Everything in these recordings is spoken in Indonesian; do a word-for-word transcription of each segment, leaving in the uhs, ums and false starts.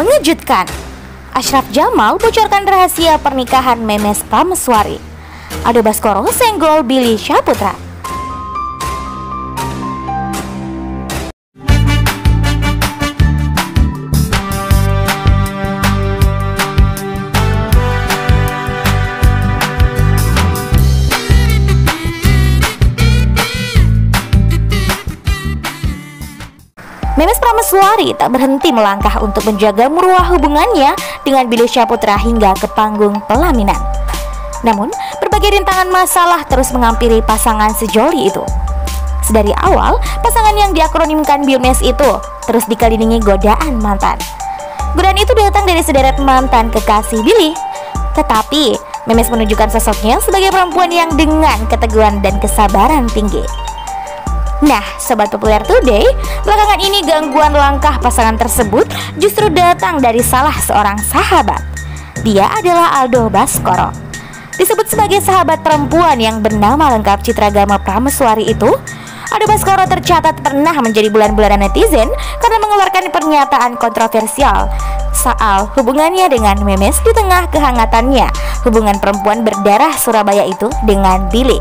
mengejutkan. Ashraf Jamal bocorkan rahasia pernikahan Memes Prameswari. Aldo Baskoro senggol Billy Syahputra. Memes Prameswari tak berhenti melangkah untuk menjaga meruah hubungannya dengan Billy Syahputra hingga ke panggung pelaminan. Namun, berbagai rintangan masalah terus menghampiri pasangan sejoli itu. Sedari awal, pasangan yang diakronimkan Bilmes itu terus dikelilingi godaan mantan. Godaan itu datang dari sederet mantan kekasih Billy. Tetapi, Memes menunjukkan sosoknya sebagai perempuan yang dengan keteguhan dan kesabaran tinggi. Nah, Sobat Populer Today, belakangan ini gangguan langkah pasangan tersebut justru datang dari salah seorang sahabat. Dia adalah Aldo Baskoro. Disebut sebagai sahabat perempuan yang bernama lengkap Citra Gama Prameswari itu, Aldo Baskoro tercatat pernah menjadi bulan-bulanan netizen karena mengeluarkan pernyataan kontroversial soal hubungannya dengan Memes di tengah kehangatannya hubungan perempuan berdarah Surabaya itu dengan Billy.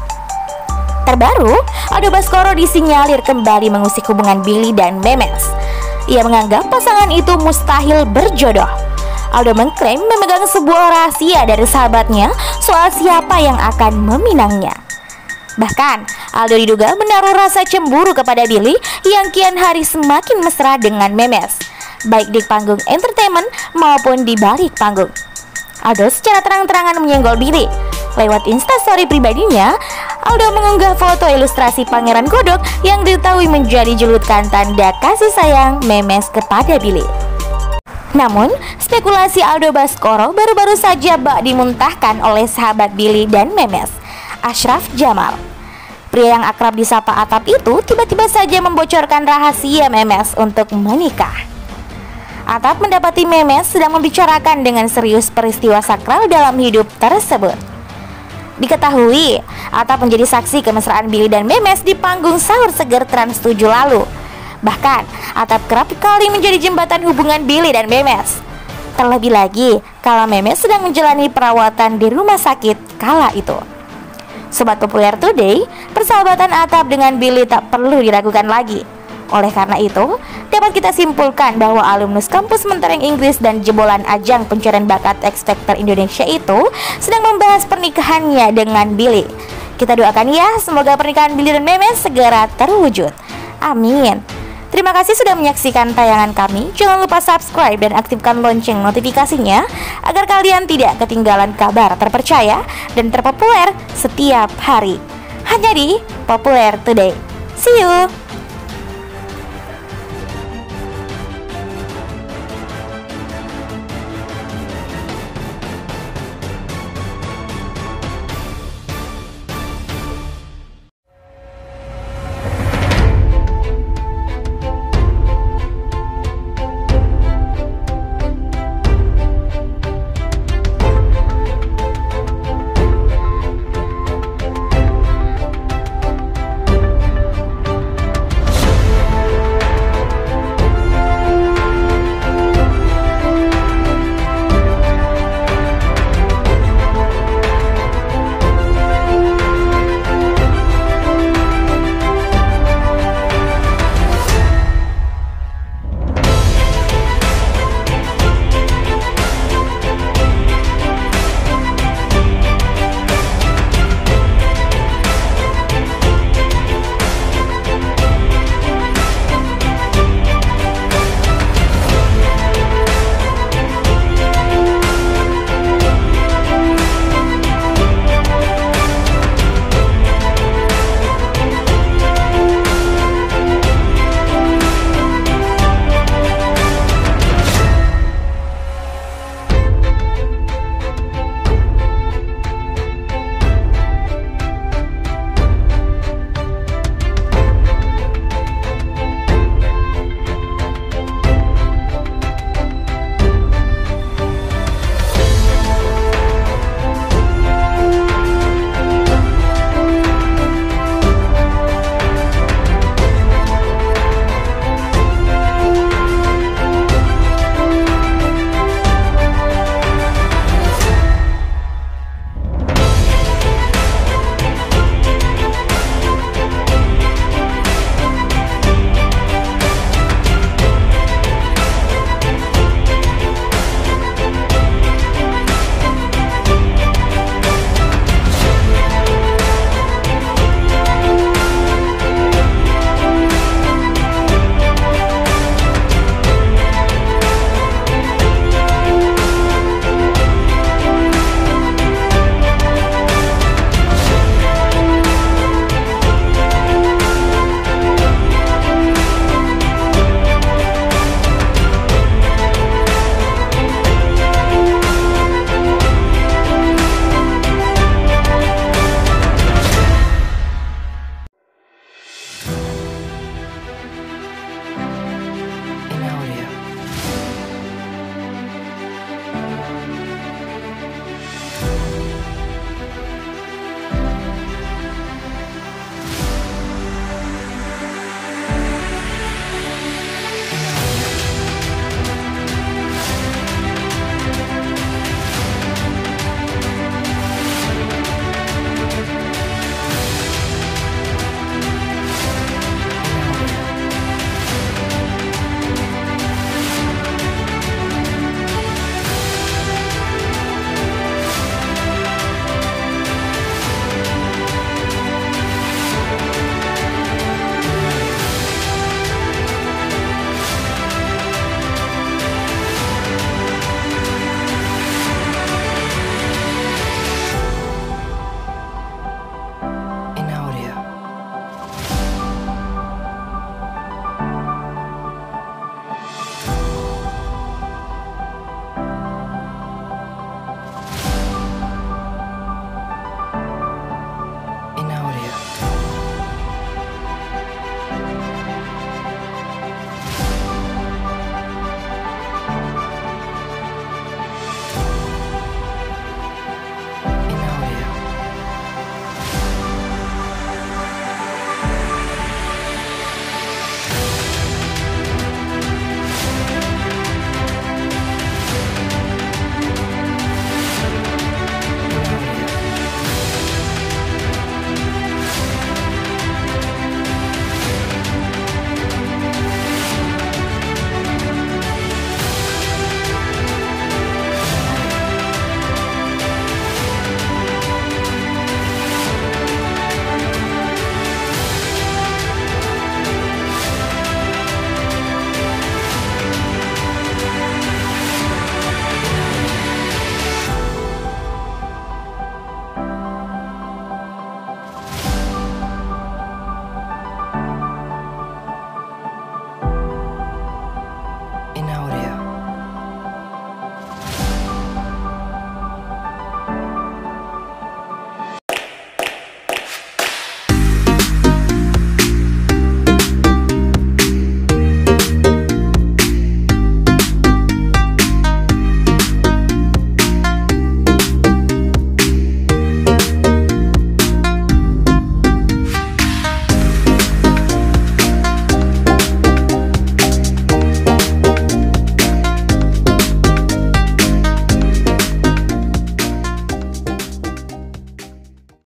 Terbaru, Aldo Baskoro disinyalir kembali mengusik hubungan Billy dan Memes. Ia menganggap pasangan itu mustahil berjodoh. Aldo mengklaim memegang sebuah rahasia dari sahabatnya soal siapa yang akan meminangnya. Bahkan, Aldo diduga menaruh rasa cemburu kepada Billy yang kian hari semakin mesra dengan Memes, baik di panggung entertainment maupun di balik panggung. Aldo secara terang-terangan menyenggol Billy. Lewat instastory pribadinya, Aldo mengunggah foto ilustrasi Pangeran Godok yang diketahui menjadi julukan tanda kasih sayang Memes kepada Billy. Namun, spekulasi Aldo Baskoro baru-baru saja bak dimuntahkan oleh sahabat Billy dan Memes, Ashraf Jamal. Pria yang akrab disapa Atap itu tiba-tiba saja membocorkan rahasia Memes untuk menikah. Atap mendapati Memes sedang membicarakan dengan serius peristiwa sakral dalam hidup tersebut. Diketahui, Atap menjadi saksi kemesraan Billy dan Memes di panggung sahur seger Trans tujuh lalu. Bahkan, Atap kerap kali menjadi jembatan hubungan Billy dan Memes. Terlebih lagi, kala Memes sedang menjalani perawatan di rumah sakit kala itu. Sobat Populer Today, persahabatan Atap dengan Billy tak perlu diragukan lagi. Oleh karena itu, dapat kita simpulkan bahwa alumnus kampus Mentereng Inggris dan jebolan ajang pencarian bakat X Factor Indonesia itu sedang membahas pernikahannya dengan Billy. Kita doakan ya, semoga pernikahan Billy dan Memes segera terwujud. Amin. Terima kasih sudah menyaksikan tayangan kami. Jangan lupa subscribe dan aktifkan lonceng notifikasinya agar kalian tidak ketinggalan kabar terpercaya dan terpopuler setiap hari. Hanya di Populer Today. See you.